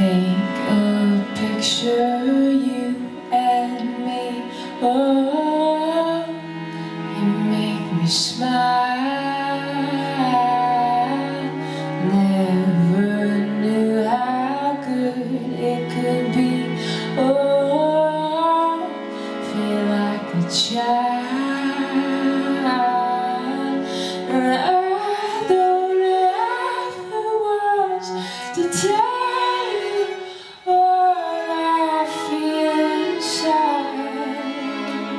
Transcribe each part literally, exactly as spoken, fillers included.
Take a picture, you and me. Oh, you make me smile. Never knew how good it could be. Oh, feel like a child. And I don't have the words to tell you what I feel inside.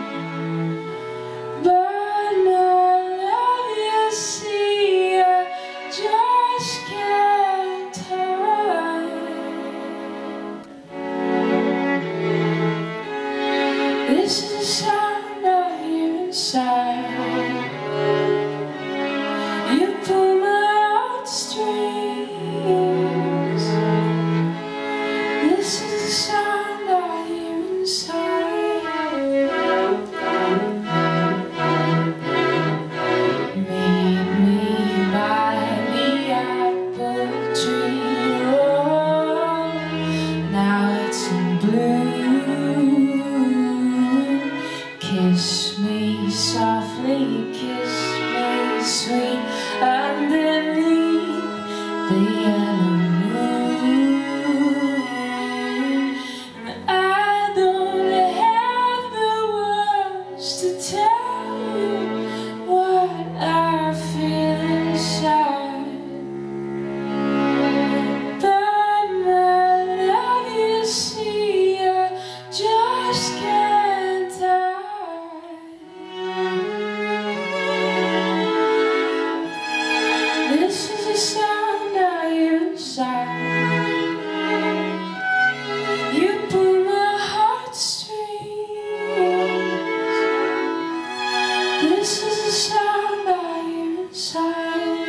But no love, you see, I just can't hide. This is a sound I hear inside. You pull my heartstrings. This is the sound I hear inside. Meet me by the apple tree. Oh, now it's in bloom. Kiss me softly, kiss me sweet, underneath the yellow moon. And I don't have the words to tell you what I feel inside. But my love, you see, I just can't hide. This is the sound I hear inside. You pull my heartstrings. This is the sound I hear inside.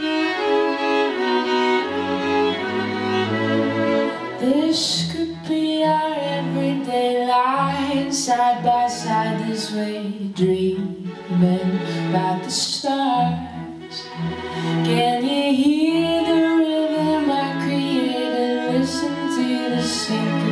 This could be our everyday life, side by side this way, dreaming about the stars. Can you hear the rhythm I created? Listen to the sink